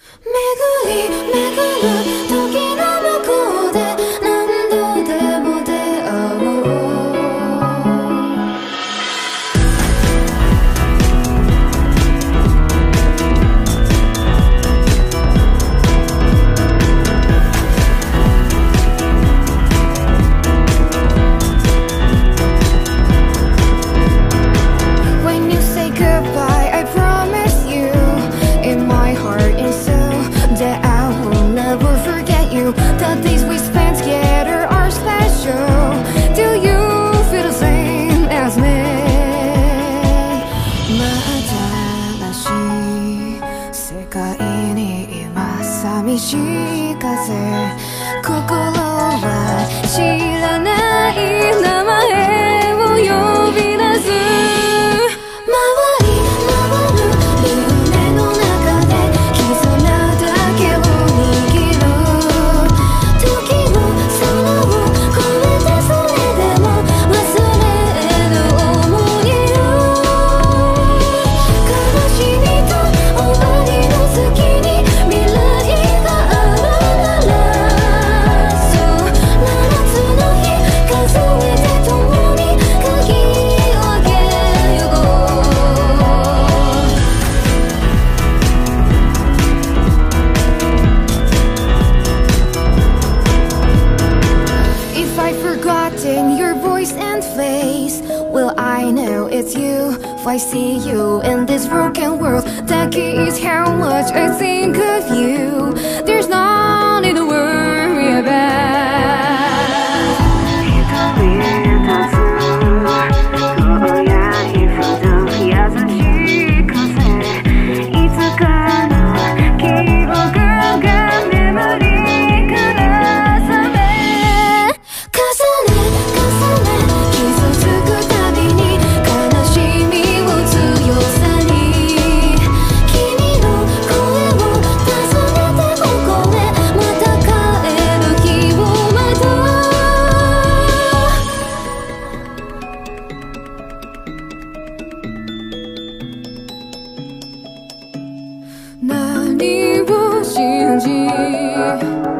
巡り巡る時の向こうで何度でも出会おうThe days we spent together are special. Do you feel the same as me? また新しい世界に今寂しい風心は知らない名前を呼び出す回り回る夢の中で絆だけを握るIf I see you in this broken world, that is how much I think of you. There's nothing to worry about. 何を信じ